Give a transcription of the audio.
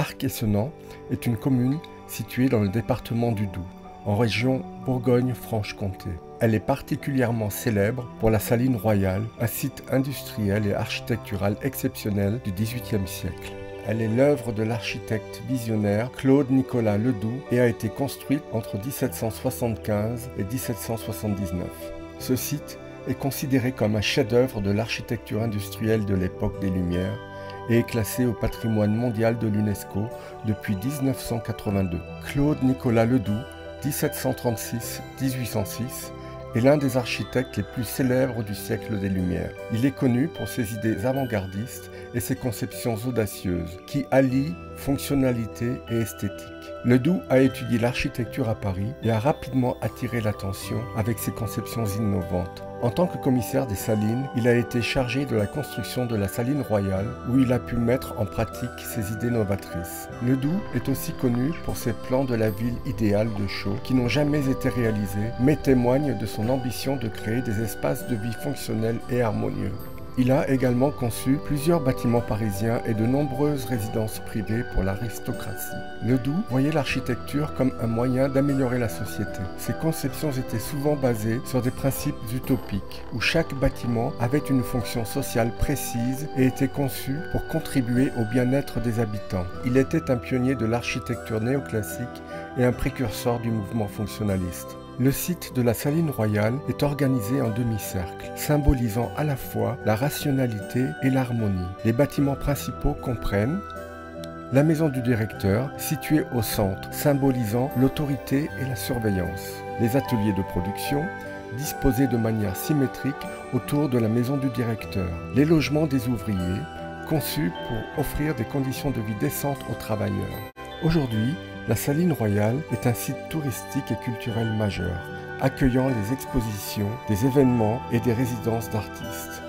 Arc-et-Senans est une commune située dans le département du Doubs, en région Bourgogne-Franche-Comté. Elle est particulièrement célèbre pour la Saline Royale, un site industriel et architectural exceptionnel du XVIIIe siècle. Elle est l'œuvre de l'architecte visionnaire Claude-Nicolas Ledoux et a été construite entre 1775 et 1779. Ce site est considéré comme un chef-d'œuvre de l'architecture industrielle de l'époque des Lumières et est classé au patrimoine mondial de l'UNESCO depuis 1982. Claude-Nicolas Ledoux, 1736-1806, est l'un des architectes les plus célèbres du siècle des Lumières. Il est connu pour ses idées avant-gardistes et ses conceptions audacieuses, qui allient fonctionnalité et esthétique. Ledoux a étudié l'architecture à Paris et a rapidement attiré l'attention avec ses conceptions innovantes. En tant que commissaire des Salines, il a été chargé de la construction de la Saline Royale, où il a pu mettre en pratique ses idées novatrices. Ledoux est aussi connu pour ses plans de la ville idéale de Chaux, qui n'ont jamais été réalisés, mais témoignent de son ambition de créer des espaces de vie fonctionnels et harmonieux. Il a également conçu plusieurs bâtiments parisiens et de nombreuses résidences privées pour l'aristocratie. Ledoux voyait l'architecture comme un moyen d'améliorer la société. Ses conceptions étaient souvent basées sur des principes utopiques, où chaque bâtiment avait une fonction sociale précise et était conçu pour contribuer au bien-être des habitants. Il était un pionnier de l'architecture néoclassique et un précurseur du mouvement fonctionnaliste. Le site de la Saline Royale est organisé en demi-cercle, symbolisant à la fois la rationalité et l'harmonie. Les bâtiments principaux comprennent la maison du directeur, située au centre, symbolisant l'autorité et la surveillance. Les ateliers de production, disposés de manière symétrique autour de la maison du directeur. Les logements des ouvriers, conçus pour offrir des conditions de vie décentes aux travailleurs. Aujourd'hui, la Saline Royale est un site touristique et culturel majeur, accueillant des expositions, des événements et des résidences d'artistes.